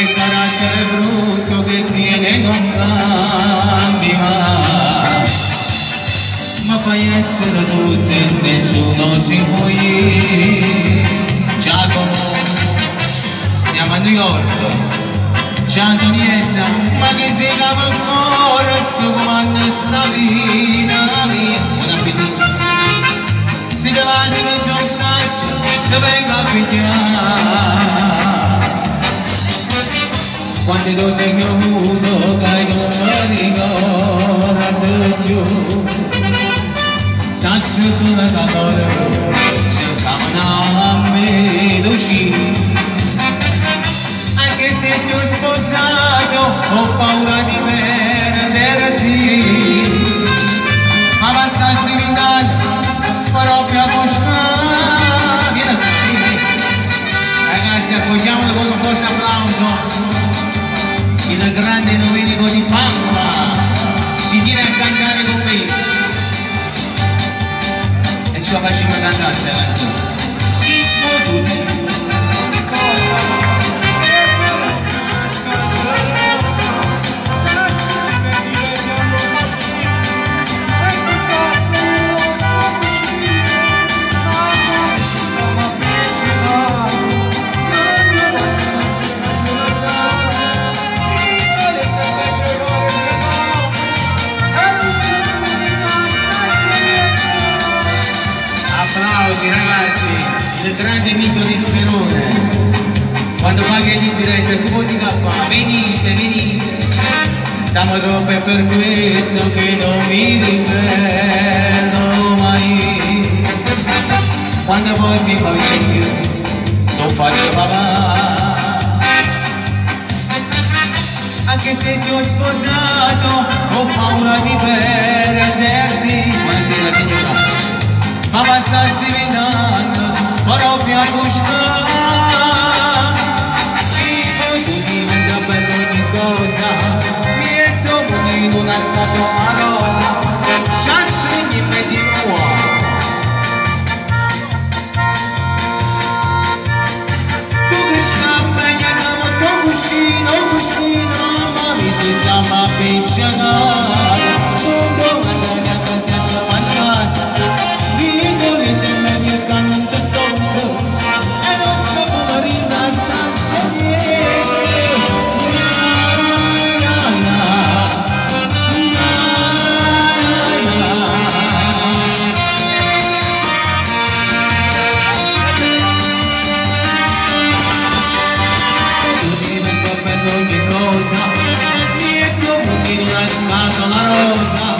il carattere brutto che tiene non cambi mai, ma fai essere tutte e nessuno si può ir. Giacomo, siamo a New York, c'è Antonietta, ma che si cava forza quando sta vita mia. Buon appetito. Si te va a John Sasso, te venga a pigliare. Quante donne che ho avuto, che non mi ricordo più. Sasso sulla calore, cercavano a me l'uscire. Anche se ti ho sposato, ho paura di perderti. Ma basta stimare, proprio a buscare. Vieni qui. Ragazzi, accogliamolo con un forte applauso. Il grande Domenico di Pampa si viene a cantare con me. E ce la facciamo cantare questa canzone. Sì, tutti. Ragazzi, il grande mito di Sperone, quando paghi in diretta tu vuoi di caffè, venite, venite, stiamo troppo è per questo che non mi ripeto mai. Quando poi si fa vecchio, non faccio papà, anche se ti ho sposato, ho paura di perderti. Buonasera signora. Ma basta stimando, proprio a buscare. Sì, poi tu diventa per ogni cosa, lieto in una scatola rosa, già stringimi di nuovo. Tu che scappa e andiamo tu cuscino, ma mi si sta ma pisciata. Un domani a casa ci ho mangiato. Ogni cosa, niente in una scatola rosa.